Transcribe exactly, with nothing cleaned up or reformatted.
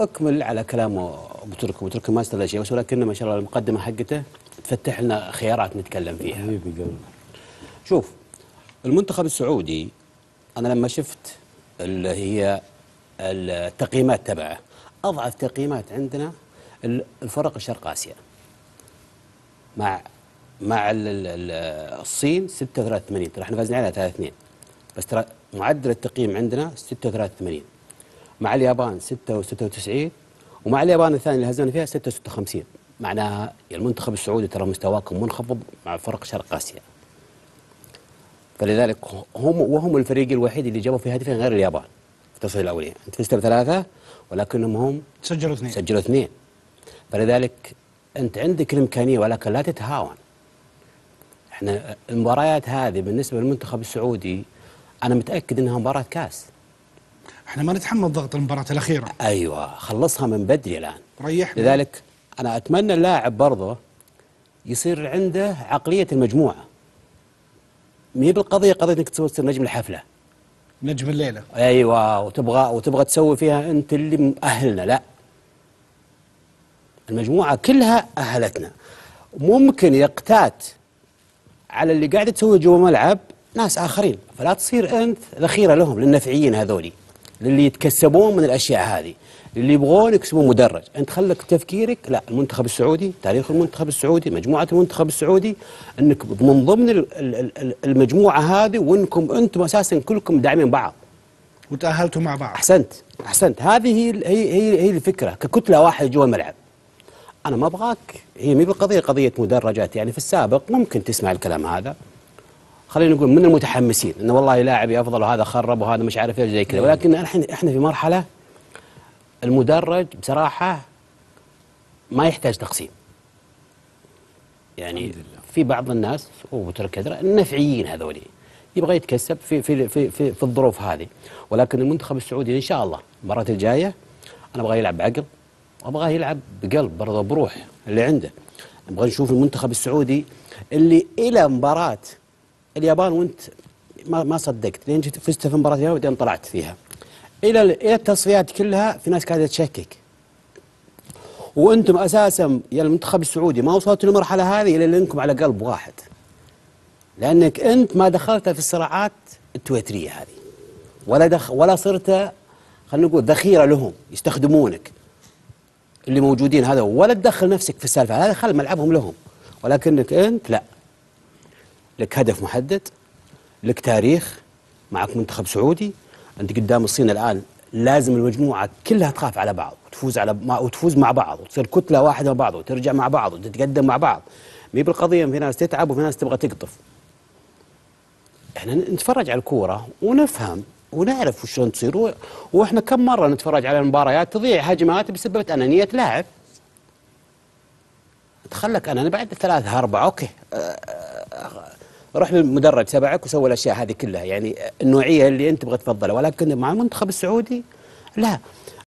اكمل على كلام ابو تركي، ابو تركي ما استدل شيء بس، ولكن ما شاء الله المقدمه حقته تفتح لنا خيارات نتكلم فيها. حبيبي قلبي. شوف المنتخب السعودي، انا لما شفت اللي هي التقييمات تبعه، اضعف تقييمات عندنا الفرق الشرق اسيا، مع مع الصين ستة وثلاثين ثمانين، ترى احنا فازنا عليها ثلاثة اثنين، بس ترى معدل التقييم عندنا ستة وثلاثين ثمانين، مع اليابان ستة وتسعين، ومع اليابان الثانيه اللي هزمنا فيها ستة وستة وخمسين. معناها المنتخب السعودي ترى مستواكم منخفض مع فرق شرق اسيا. فلذلك هم وهم الفريق الوحيد اللي جابوا في هدفين غير اليابان في التصفية الأولية. أنت فزت بثلاثة ولكنهم هم سجلوا اثنين سجلوا اثنين. فلذلك أنت عندك الإمكانية ولكن لا تتهاون. احنا المباريات هذه بالنسبة للمنتخب السعودي أنا متأكد أنها مباراة كاس. احنا ما نتحمل ضغط المباراة الأخيرة. أيوة، خلصها من بدري الآن. ريحنا. لذلك أنا أتمنى اللاعب برضه يصير عنده عقلية المجموعة. مي بالقضية قضية انك تصير نجم الحفلة، نجم الليلة، ايوه، وتبغى وتبغى تسوي فيها انت اللي مؤهلنا. لا، المجموعة كلها أهلتنا. ممكن يقتات على اللي قاعد تسوي جوا الملعب ناس آخرين، فلا تصير أنت ذخيرة لهم، للنفعيين هذولي، للي يتكسبون من الأشياء هذه، اللي يبغون يكسبون مدرج. أنت خلك تفكيرك لا، المنتخب السعودي، تاريخ المنتخب السعودي، مجموعة المنتخب السعودي، أنك من ضمن المجموعة هذه، وأنكم أنتم أساسا كلكم داعمين بعض وتأهلتوا مع بعض. أحسنت أحسنت. هذه هي هي هي الفكرة، ككتلة واحدة جوا الملعب. أنا ما أبغاك، هي مي بالقضية قضية مدرجات. يعني في السابق ممكن تسمع الكلام هذا، خلينا نقول من المتحمسين، انه والله لاعبي افضل وهذا خرب وهذا مش عارف ايش زي كذا. ولكن احنا احنا في مرحله المدرج بصراحه ما يحتاج تقسيم. يعني في بعض الناس وبترك النفعيين هذولي يبغى يتكسب في في في في, في الظروف هذه. ولكن المنتخب السعودي ان شاء الله المباراه الجايه انا ابغى يلعب بعقل، وابغاه يلعب بقلب برضه، بروح اللي عنده. نبغى نشوف المنتخب السعودي اللي الى مباراه اليابان، وانت ما ما صدقت لين جيت فزت في مباراه اليابان بعدين طلعت فيها، الى الى التصفيات كلها في ناس قاعده تشكك، وانتم اساسا يا المنتخب السعودي ما وصلتوا للمرحله هذه الا لانكم على قلب واحد، لانك انت ما دخلت في الصراعات التويتريه هذه، ولا دخ ولا صرت خلينا نقول ذخيره لهم يستخدمونك اللي موجودين هذا، ولا تدخل نفسك في السالفه هذا، خل ملعبهم لهم. ولكنك انت لا، لك هدف محدد، لك تاريخ، معك منتخب سعودي، انت قدام الصين الان، لازم المجموعه كلها تخاف على بعض وتفوز على مع وتفوز مع بعض وتصير كتله واحده مع بعض وترجع مع بعض وتتقدم مع بعض. مي بالقضيه في ناس تتعب وفي ناس تبغى تقطف. احنا نتفرج على الكوره ونفهم ونعرف وشلون تصير، واحنا كم مره نتفرج على المباريات تضيع هجمات بسبب انانيه لاعب. تخلك انا بعد ثلاثة أربعة اوكي، روح للمدرج تبعك وسوي الاشياء هذه كلها، يعني النوعيه اللي انت تبغى تفضلها. ولكن مع المنتخب السعودي لا،